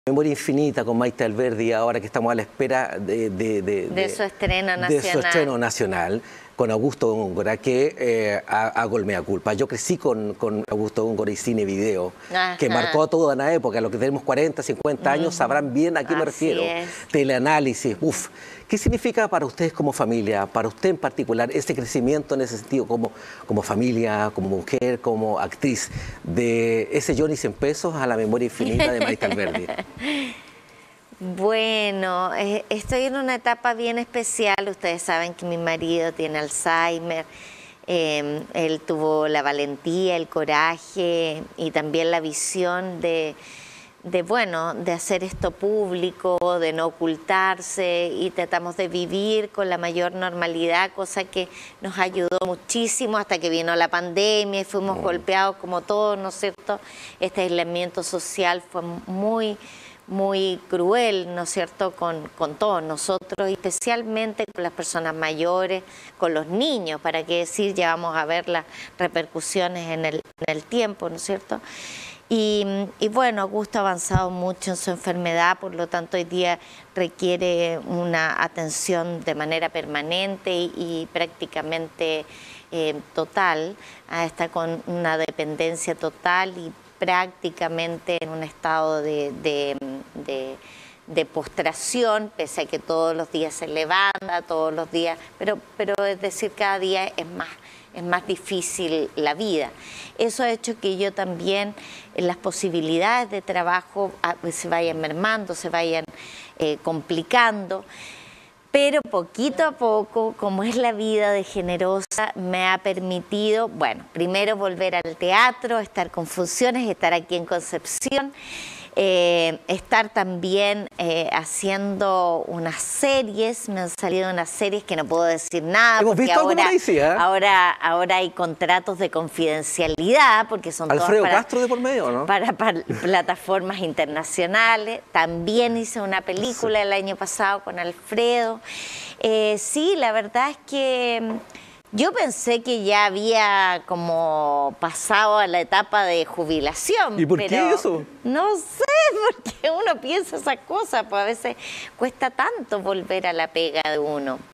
Memoria Infinita con Maite Alberdi, ahora que estamos a la espera de su estreno nacional. De su estreno nacional, con Augusto Góngora, que hago el mea culpa. Yo crecí con Augusto Góngora y cine video, que marcó toda una época. Los que tenemos 40, 50 años sabrán bien a qué me refiero. Teleanálisis, uff. ¿Qué significa para ustedes como familia, para usted en particular, ese crecimiento en ese sentido como familia, como mujer, como actriz, de ese Johnny 100 pesos a la Memoria Infinita de Maite Alberdi? Bueno, estoy en una etapa bien especial. Ustedes saben que mi marido tiene Alzheimer. Él tuvo la valentía, el coraje y también la visión de hacer esto público, de no ocultarse, y tratamos de vivir con la mayor normalidad, cosa que nos ayudó muchísimo hasta que vino la pandemia y fuimos golpeados como todos, ¿no es cierto? Este aislamiento social fue muy cruel, ¿no es cierto?, con todos nosotros, especialmente con las personas mayores, con los niños, para qué decir, ya vamos a ver las repercusiones en el tiempo, ¿no es cierto? Y bueno, Augusto ha avanzado mucho en su enfermedad, por lo tanto hoy día requiere una atención de manera permanente y prácticamente total. Está con una dependencia total y prácticamente en un estado de postración, pese a que todos los días se levanta, todos los días, pero es decir, cada día es más difícil la vida. Eso ha hecho que yo también, las posibilidades de trabajo se vayan mermando, se vayan complicando, pero poquito a poco, como es la vida de Generosa, me ha permitido, bueno, primero volver al teatro, estar con funciones, estar aquí en Concepción, estar también haciendo unas series. Me han salido unas series que no puedo decir nada. Hemos visto alguna noticia, ¿eh? Ahora hay contratos de confidencialidad porque son Alfredo todas Castro de por medio, ¿no? para plataformas internacionales. También hice una película el año pasado con Alfredo. Sí, la verdad es que yo pensé que ya había como pasado a la etapa de jubilación. ¿Y por qué eso? No sé, porque uno piensa esas cosas, pues a veces cuesta tanto volver a la pega de uno.